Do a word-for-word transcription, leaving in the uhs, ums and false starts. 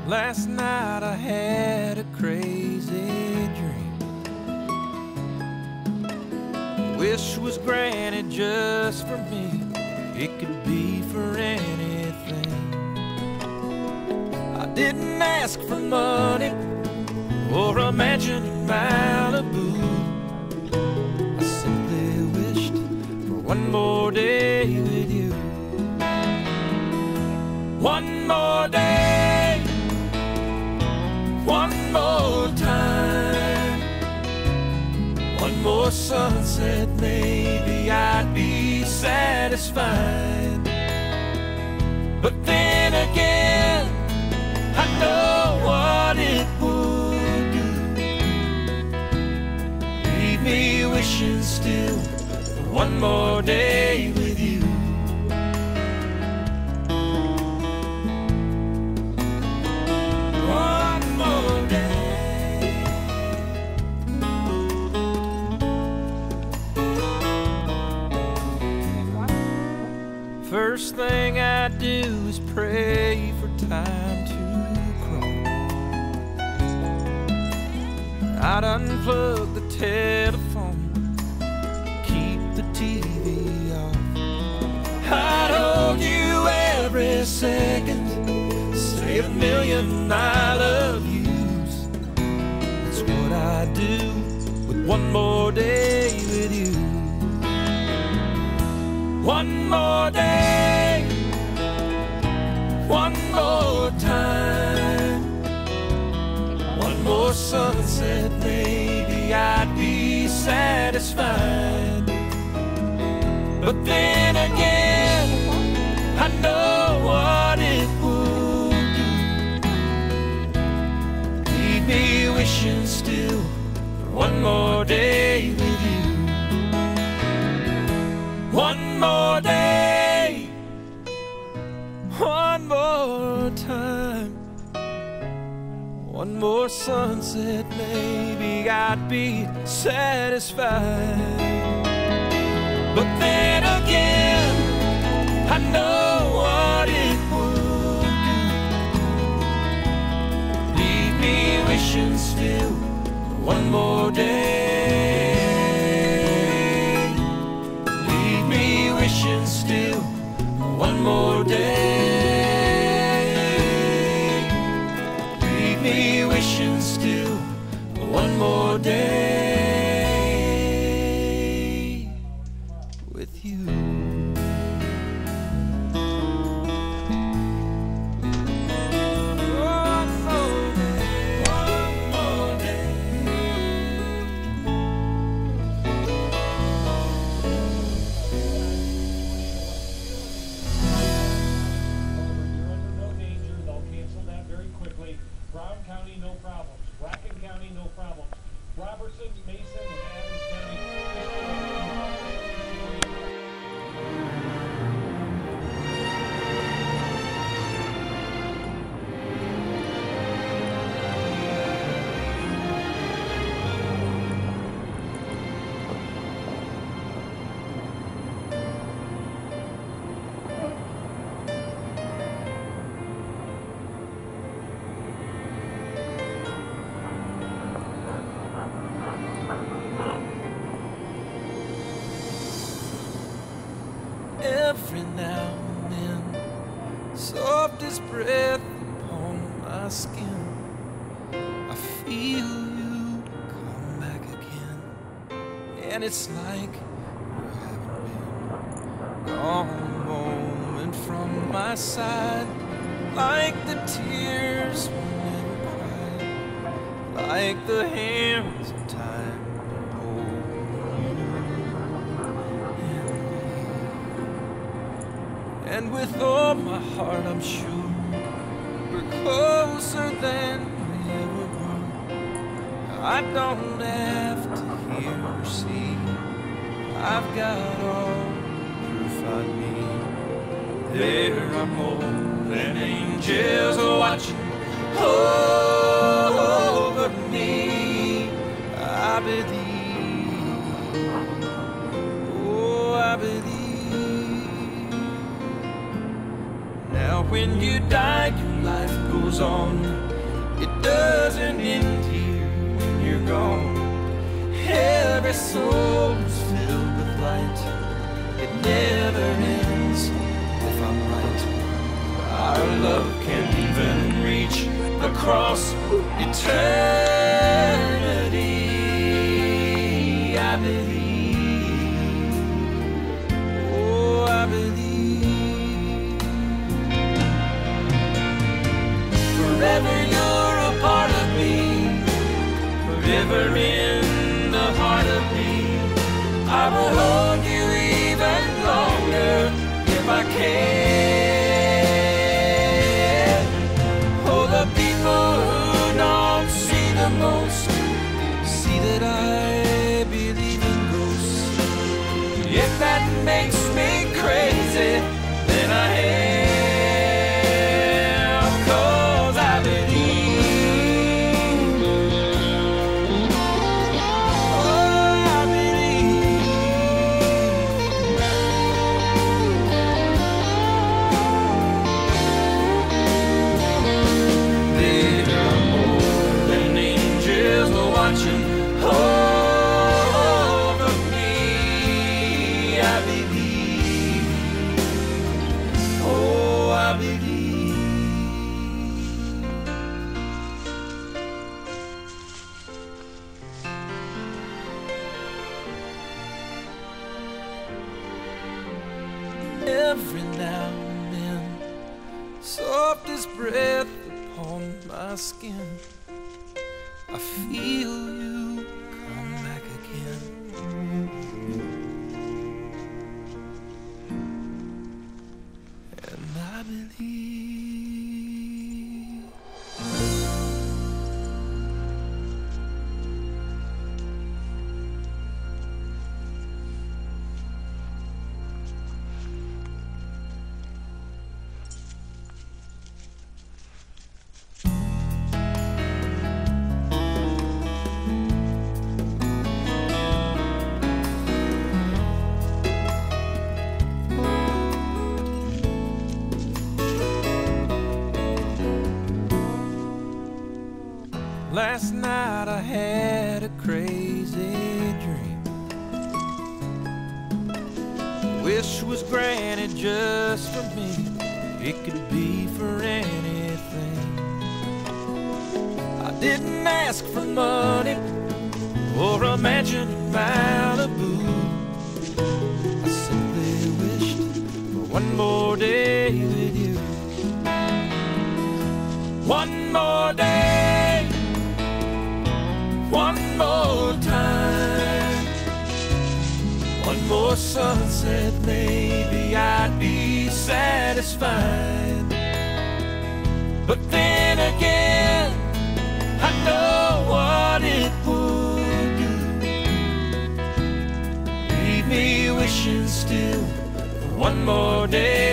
Last night I had a crazy dream. Wish was granted just for me. It could be for anything. I didn't ask for money or a mansion in Malibu. I simply wished for one more day with you. One more day, one more time, one more sunset, maybe I'd be satisfied. But then again, I know what it would do. Leave me wishing still for one more day with you. First thing I do is pray for time to crawl. I'd unplug the telephone, keep the T V off. I'd hold you every second, say a million I love yous. That's what I do with one more day with you. One more day, one more time, one more sunset, maybe I'd be satisfied. But then again, I know what it would do. Leave me wishing still for one more day with you. One more day, one more time, one more sunset, maybe I'd be satisfied. But then again, I know what it would do. Leave me wishing still for one more day. Wishing still one more day. Leave me wishing still one more day with you. Brown County, no problems. Bracken County, no problems. Robertson, Mason, and Adams County. Every now and then, soft as breath upon my skin, I feel you come back again. And it's like you haven't been gone a moment from my side. Like the tears we never cried, like the hands of time hold you. And with all my heart, I'm sure we're closer than we ever were. I don't have to hear or see, I've got all the proof I need. There are more than angels watching over me. I believe, oh, I believe. Now Now when you die, your life goes on. It doesn't end here when you're gone. Every soul is filled with light. It never ends if I'm right. Our love can even reach across eternity. I believe, oh, I believe. Forever you're a part of me, forever in the heart of me. I will hold you even longer if I can. Oh, the people who don't see the most see that I believe in ghosts. If that makes me crazy, then I am, 'cause I believe. Oh, I believe. There are more than angels watching over me. I believe. Oh, I believe. Every now and then, softest breath upon my skin, I feel you come back again. And I believe. Last night I had a crazy dream. Wish was granted just for me. It could be for anything. I didn't ask for money or a mansion in Malibu. I simply wished for one more day with you. One more day, one more time, one more sunset, maybe I'd be satisfied. But then again, I know what it would do. Leave me wishing still for one more day